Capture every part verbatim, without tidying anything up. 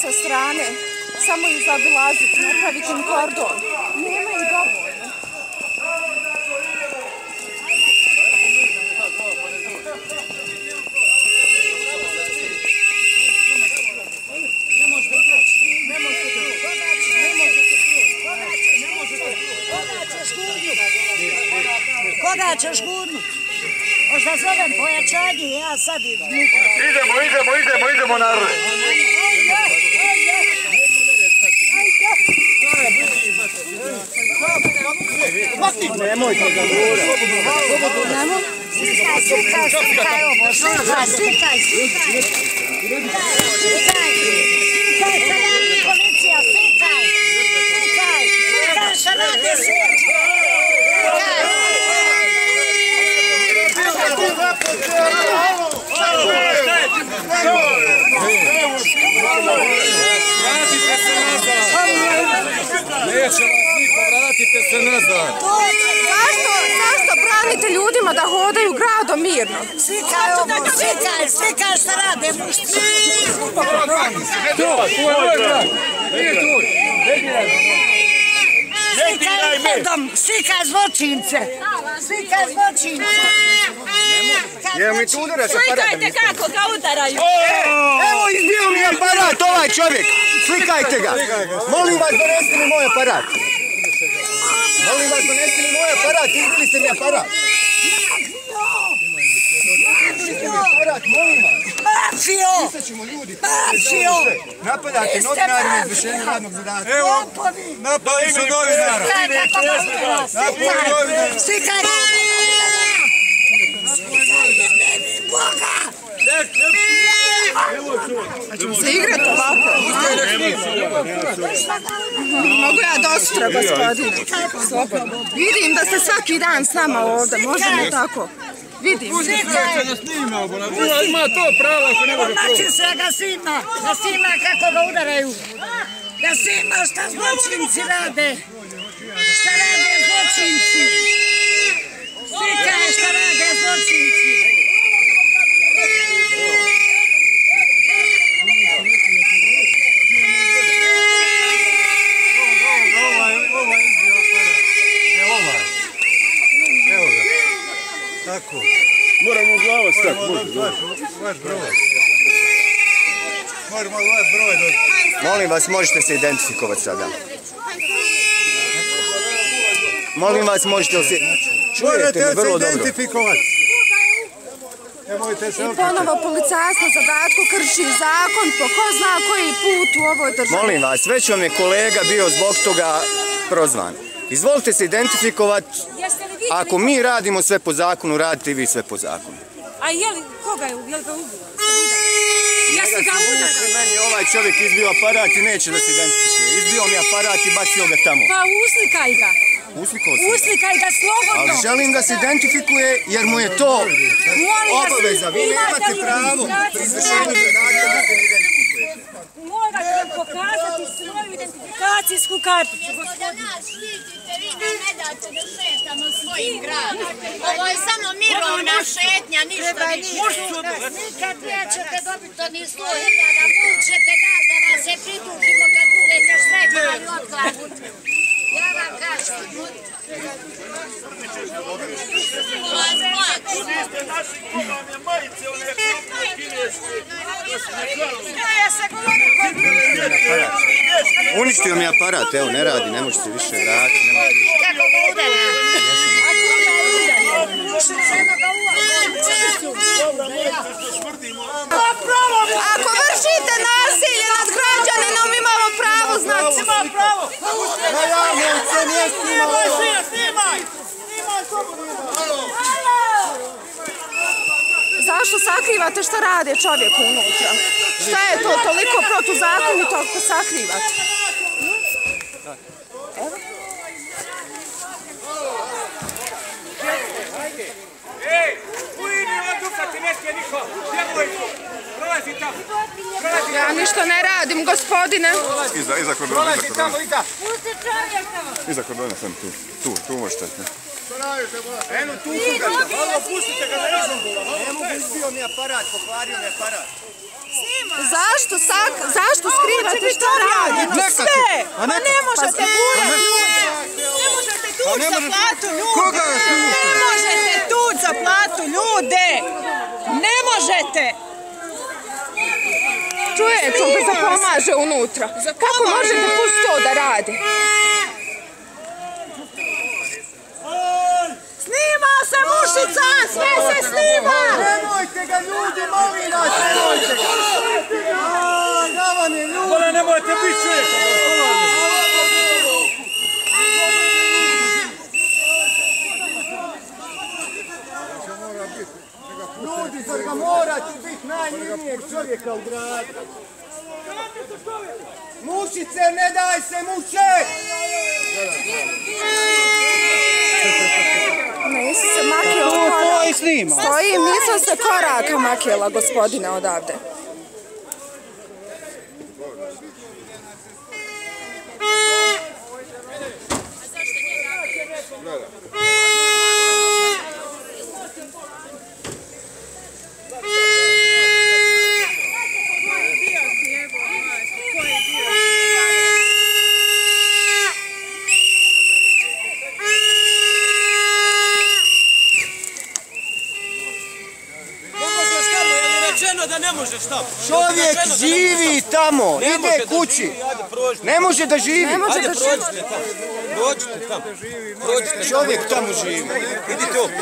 sa strane, samo ih zaobilaziti, napraviti im kordon. Nema ih dovoljno. Koga ćeš gurnut? Možda zovem pojačanje, ja sad idem. Idemo, idemo, idemo, idemo narod. Nemojte ga gurati. Nemo? Slikaj, slikaj, slikaj ovo, slikaj, slikaj, slikaj. Slikaj, slikaj, šta radi policija, slikaj. Slikaj, slikaj, šta radi slikaj. Vratite se nazad! Neće vas niko, vratite se nazad! Zašto, zašto branite ljudima da hodaju gradom mirno? Slikaj ovo, slikaj, slikaj šta rade mušci! Tu, tu je moj grad! Nije tu! Slikaj redom, slikaj zločince! Slikaj zločince! Jel mi tu udara sa aparat? Slikajte kako ga udaraju! Evo izbio mi aparat ovaj čovjek! Slikajte ga! Molim vas donesite mi moj aparat! Molim vas donesite mi moj aparat! Izbili ste mi aparat! Izbili mi aparat, molim vas! Mafio! Mafio! Napadate novinari na izvršenju radnog zadatka. Evo, napali su novinara! Napali novinara! Slikaj! Boga! Hoćemo se igrati ovako? Mogu ja dosutra, gospodine? Slobodno. Vidim da ste svaki dan s nama ovdje, možemo tako? Vidim. Ima to pravo ako ne može proći. Znači se ga snima, ga snima kako ga udaraju. Ga snima šta zločinci rade. Šta rade zločinci. Slikaj šta rade zločinci. Tako. Moram u glavu stati. Vaš broj. Moramo vaš broj. Molim vas, možete se identifikovati sada. Molim vas, možete li se... Čujete me vrlo dobro. Identifikovati. Nemojte se I ponovo policajac na zadatku krši zakon po ko zna koji put u ovoj državi. Molim vas, već vam je kolega bio zbog toga prozvan. Izvolite se identifikovati. Ako mi radimo sve po zakonu, radite i vi sve po zakonu. A je li, koga je, je li ga ubila? Jesi ga udarao? Meni ovaj čovjek izbio aparat i neće da se identifikuje. Izbio mi aparat i bacio ga tamo. Pa uslikaj ga. Uslikao sam. Uslikaj ga slobodno. Ali želim da se identifikuje jer mu je to obaveza. Vi nemate pravo pri izvršenju zadatka da se identifikujete. Morate nam pokazati svoju identifikacijsku karticu. Da nas štitite, vi nam ne date da šetamo svojim gradom. Ovo je samo mirovna šetnja, ništa više. Nikad nećete dobiti ni sto hiljada, vučete da da vas se pridružimo kad budete štrajkovali otklad. Ja vam kažem. Uništio mi aparat, evo, ne radi, ne može se više vratiti. Kako ga udara? Ako vršite nasilje nad građaninom, imamo pravo znati. Na javnom se mjestima ovo. Zašto sakrivate šta rade čovjeku unutra? Šta je to toliko protuzakonito ako sakrivate? Evo. Ej, u ime odupati neće niko. Djevojko, prolazi tamo. Ja ništa ne radim, gospodine. Iza, iza kordona, iza kordona. Pusti čovjeka. Iza kordona sam tu, tu, tu možete. Eno, tu su ga. Malo pustite ga da izom. Ne mogu, izbio mi aparat, pokvario mi aparat. Snima Zašto, zašto skrivate šta radite? Sve! Pa ne možete burat ljude! Ne možete tuć za platu ljude! Ne možete tuć za platu ljude! Ne možete! Čujete da se pomaže unutra. Kako možete pustiti to da radi? Snima se mušica! Sve se snima! Nemojte ga ljudi, molim vas, nemojte ga! Da vam je ljudi! Hvala, nemojte biti čovjeka! Ljudi, zar ga morate biti najmirnijeg čovjeka u gradu? Mušice, ne daj se muče! Nisu se makijela korak. Stojim, nisam se koraka makijela, gospodine, odavde. Čovjek živi tamo, ide kući. Ne može da živi. Ajde, prođite tamo. Prođite tamo. Prođite. Čovjek tamo živi. Idite ovdje.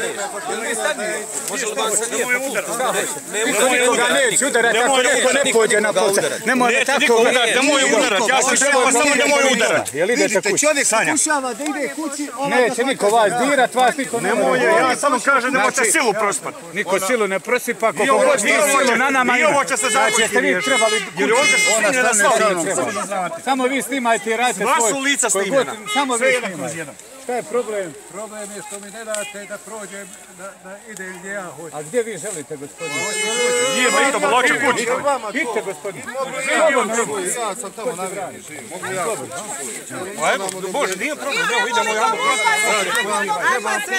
Može li vam se nije udarati? Nikoga neće udarati ako neko ne pođe na posao. Nemoj tako udarati. Nemoj udarati. Ja sam trebao samo nemoj udarati. Vidite, čovjek pokušava da ide kući. Neće niko vas dirat, vas niko ne može. Ja samo kažem nemojte silu prospati. Niko silu ne prosipa, koliko god silu na nama ima. Znači, jeste vi trebali kući. Samo vi snimajte i radite svoj. Dva su lica snimljena. Samo vi snimajte. Šta je problem? Problem je što mi ne date da prođem, da ide gdje ja hoću. A gdje vi želite, gospodine? Nije, ma isto, malo ću kući. Idite, gospodine. Ja sam tamo na vrani živim. Mogu ja kući. Pa evo, Bože, nije problem, evo idemo ja mu Ajmo pred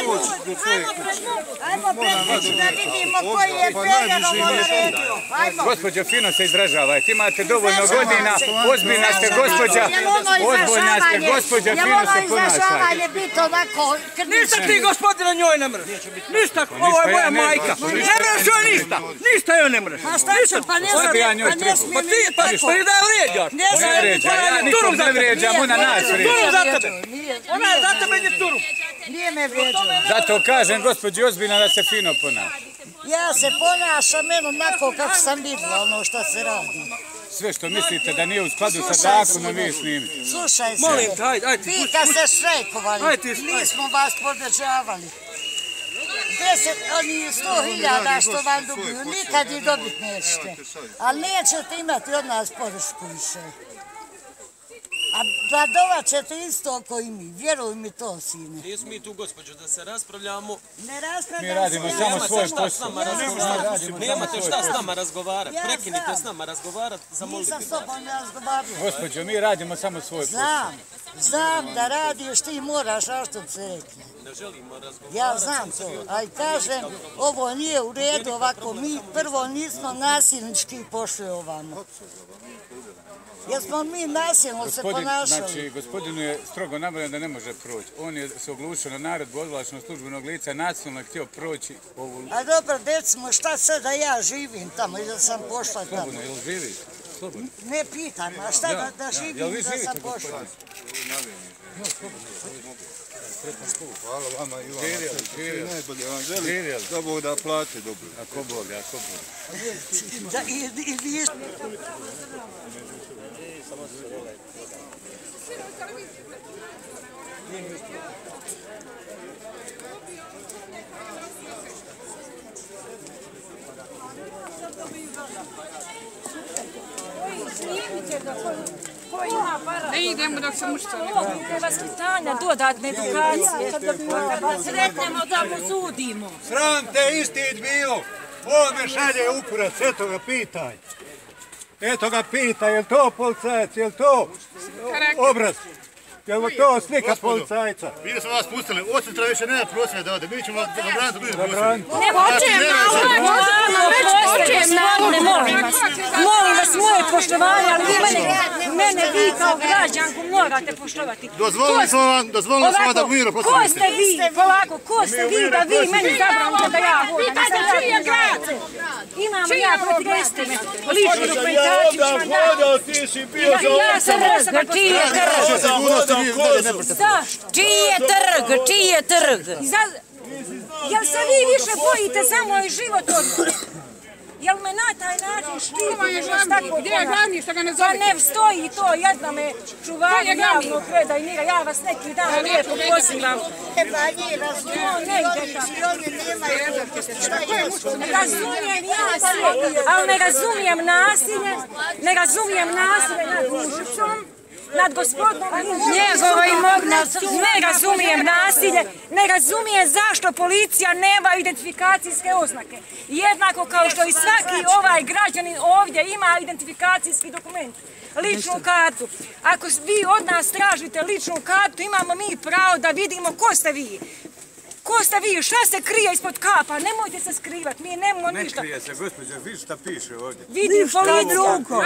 Ajmo pred da vidimo koji je Peljano naredio. Ajmo. Gospođo, fino se izražavajte, imate dovoljno godina, ozbiljna ste gospođa, ozbiljna ste gospođa, fino se ponašajte. Biti ovako krnički. Ništa ti gospodina njoj ne mreš. Ništa, ovo je moja majka. Ne mreš joj ništa. Ništa joj ne mreš. A šta će, pa ne znam, pa ne smije Pa ti, pa što je da je vrijeđaš? Ne znam, Ne vređa, ja nikom ne vređam, ona nas vređa. Turum za tebe. Ona je za tebe nije turum. Nije me vrijeđao. Zato kažem, gospođi, ozbiljna da se fino ponaša. Ja se ponašam onako kako sam vidjela ono što se radi. Sve što mislite da nije u skladu sa zakonom, vi snimite. Slušaj se, Molim te, ajde, ajde. vi kad ste štrajkovali, mi smo vas podržavali. Deset, oni sto hiljada što vam duguju, nikad ih dobiti nećete. Ali nećete imati od nas podršku više. A gladovat ćete isto oko i mi, vjeruj mi to, sine. Nismo mi tu, gospođo, da se raspravljamo. Ne raspravljamo Mi radimo samo svoj posao. Nemate šta s nama razgovarati. Prekinite s nama razgovarati, zamolite. Nisam s tobom razgovarala. Gospođo, mi radimo samo svoj posao. Znam, znam da radiš, ti moraš, a što se rekli. Ne želimo razgovarati. Ja znam to, ali kažem, ovo nije u redu ovako, mi prvo nismo nasilnički pošli ovamo. Jer smo mi nasilno se ponašali. Znači, gospodinu je strogo nabrojeno da ne može proći. On je se oglušio na naredbu odvlačenog službenog lica, nasilno je htio proći ovu... A dobro, decimo, šta sad da ja živim tamo i da sam pošla tamo? Slobodno, jel živite? Slobodno. Ne pitam, a šta da, da živim i da sam pošla? Hvala vama i vama. Živjeli. Najbolje vam želim. Da Bog da plate dobro. Ako Bog, ako Bog. Da, i, i vi... Ne idemo dok se mušta ne gleda. Treba skritanja, dodatne edukacije. Kad sretnemo da mu sudimo. Sram te istid bilo. Ovo me šalje u kurac, eto ga pitaj. Eto ga pitaj, je li to policajac, je li to obraz? Jel to slika policajca? Mi smo vas pustili, od sutra više nema prosvjeda ovdje, mi ćemo zabraniti ljudi prosvjedi. Ne počujem na već počujem na molim vas. Molim vas, moje poštovanje, ali vi mene, vi kao građanku morate poštovati. Dozvolili smo vam, dozvolili smo vam da mirno prosvjedite. Ko ste vi, polako, ko ste vi da vi meni zabranite da ja hodam? Imam ja potreste me, ličnu dokumentaciju ću vam dati. Ja sam rekla, čiji je trg? Zašto? Čiji je trg? Čiji je trg? Jel se vi više bojite za moj život od... Jel me na taj način štiti što tako ponašam? Pa ne stoji to, jedna me čuvari javnog reda i mira, ja vas neki dan lijepo pozivam. No, ne ide tako. Razumijem ja sve, ali ne razumijem nasilje, ne razumijem nasilje nad mužicom, nad gospodinom njegova imovina, ne razumijem nasilje, ne razumijem zašto policija nema identifikacijske oznake. Jednako kao što i svaki ovaj građanin ovdje ima identifikacijski dokument, ličnu kartu. Ako vi od nas tražite ličnu kartu, imamo mi pravo da vidimo ko ste vi. Ko ste vi? Šta se krije ispod kapa? Nemojte se skrivati, mi nemamo ništa. Ne krije se, gospođo, vidi šta piše ovdje. Vidim policiju.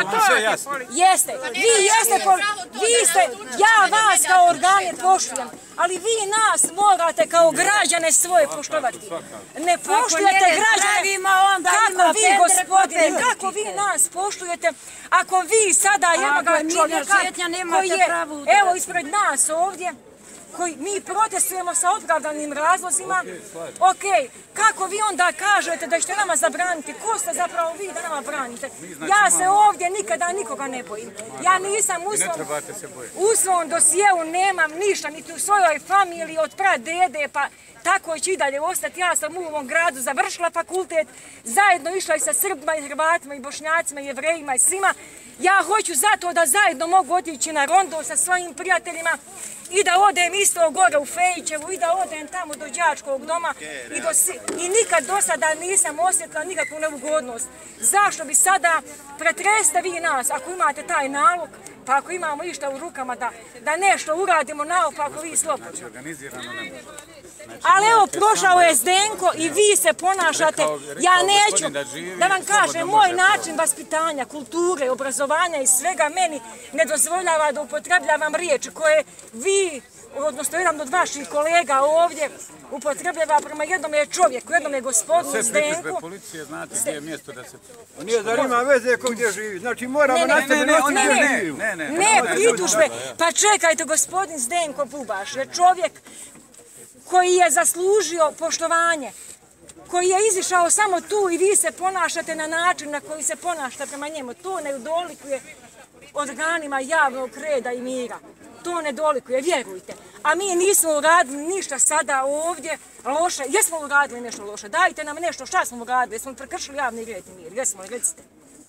Jeste, vi jeste, vi ste, ja vas kao organe poštujem, ali vi nas morate kao građane svoje poštovati. Ne poštujete građane, kako vi, gospodine, kako vi nas poštujete, ako vi sada jednog čovjeka koji je, evo ispred nas ovdje, koji mi protestujemo sa opravdanim razlozima, ok, kako vi onda kažete da ćete nama zabraniti? Ko ste zapravo vi da nama branite? Ja se ovdje nikada nikoga ne bojim. Ja nisam u svom dosjeu, nemam ništa, niti u svojoj familiji od pradede, pa tako će i dalje ostati. Ja sam u ovom gradu završila fakultet, zajedno išla i sa Srbima i Hrvatima i Bošnjacima i Jevrejima i svima. Ja hoću zato da zajedno mogu otići na rondo sa svojim prijateljima i da odem isto gore u Fejićevu i da odem tamo do đačkog doma i, do, i nikad do sada nisam osjetila nikakvu neugodnost. Zašto bi sada pretreste vi nas ako imate taj nalog, pa ako imamo išta u rukama da, da nešto uradimo naopako vi slobodno. Ali evo, prošao je Zdenko i vi se ponašate, ja neću, da vam kažem, moj način vaspitanja, kulture, obrazovanja i svega meni ne dozvoljava da upotrebljavam riječi koje vi, odnosno jedan od vaših kolega ovdje, upotrebljava prema jednom je čovjeku, jednom je gospodinu Zdenku. Sve pritužbe policije, znate gdje je mjesto da se... Nije da ima veze ko gdje živi, znači moramo nastaviti nositi gdje živi. Ne, pritužbe, pa čekajte, gospodin Zdenko Bubaš je čovjek koji je zaslužio poštovanje, koji je izišao samo tu i vi se ponašate na način na koji se ponašate prema njemu. To ne dolikuje organima javnog reda i mira. To ne dolikuje, vjerujte. A mi nismo uradili ništa sada ovdje loše. Jesmo uradili nešto loše? Dajte nam nešto, šta smo uradili? Jesmo prekršili javni red i mir? Jesmo, recite.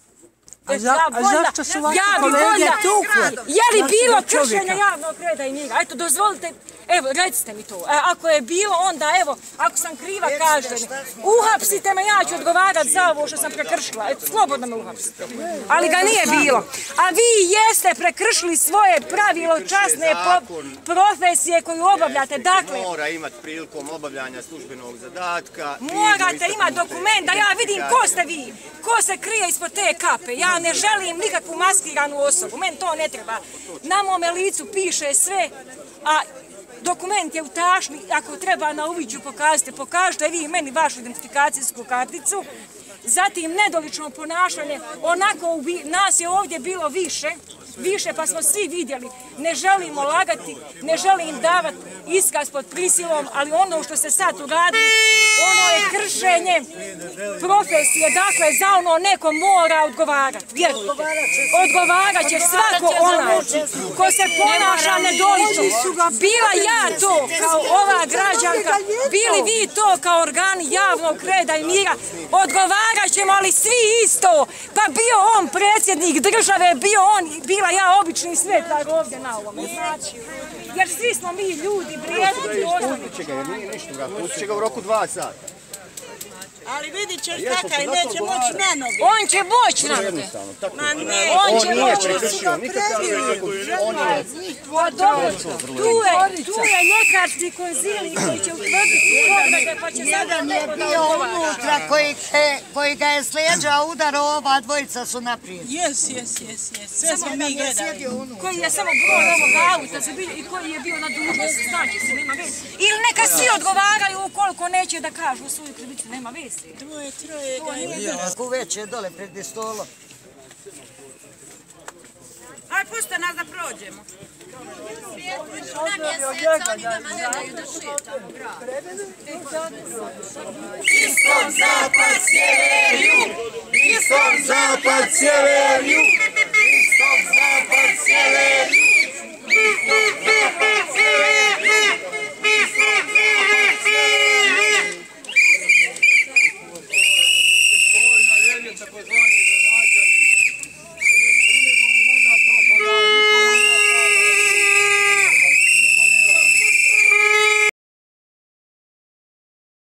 A zašto su vaše kolege tukle? Je li bilo kršenja javnog reda i mira? Eto, dozvolite, evo, recite mi to. Ako je bilo, onda, evo, ako sam kriva, kažete mi. Uhapsite me, ja ću odgovarati za ovo što sam prekršila. Eto, slobodno me uhapsite. Ali ga nije bilo. A vi jeste prekršili svoje pravilo časne profesije koju obavljate. Dakle, mora imati prilikom obavljanja službenog zadatka. Morate imati dokument da ja vidim ko ste vi. Ko se krije ispod te kape. Ja ne želim nikakvu maskiranu osobu, meni to ne treba. Na mome licu piše sve, a dokument je u tašni, ako treba na uviđu pokažite, pokažite vi meni vašu identifikacijsku karticu. Zatim nedolično ponašanje, onako nas je ovdje bilo više, više pa smo svi vidjeli. Ne želimo lagati, ne želim davati iskaz pod prisilom, ali ono što se sad uradili, ono je kršenje profesije, dakle za ono neko mora odgovarati, vjerujte. Odgovarat će svako onaj ko se ponaša nedolično. Bila ja to kao ova građanka, bili vi to kao organi javnog reda i mira, odgovarat ćemo, ali svi isto. Pa bio on predsjednik države, bio on, bila ja obični svetlar ovdje na ovome, znači. Jer svi smo mi ljudi, vrijedni i osnovni. Pustit će ga, jer nije ništa, pustit će ga u roku dva sata. Ali vidit ćeš kakaj, neće moći na noge. On će moći na noge. Ma ne, on će moći. Tu je ljekarski konzilij koji će utvrditi povrede, pa će jedan je bio unutra koji ga je slijeđao udarao, ova dvojica su naprijed. Jes, jes, jes, jes. Sve smo mi gledali. Koji je samo broj ovog auta i koji je bio na dužnosti, znači se, nema veze. Ili neka svi odgovaraju ukoliko neće da kažu svoju krivicu, nema veze. Troje, troje ga je. Ako već je dole pred stolom. Aj, pušte nas da prođemo. Na mjesec, oni nama ne daju da šetamo grad. Istok, zapad, sjever, jug! Istok, zapad, sjever, jug! Istok, zapad, sjever, jug!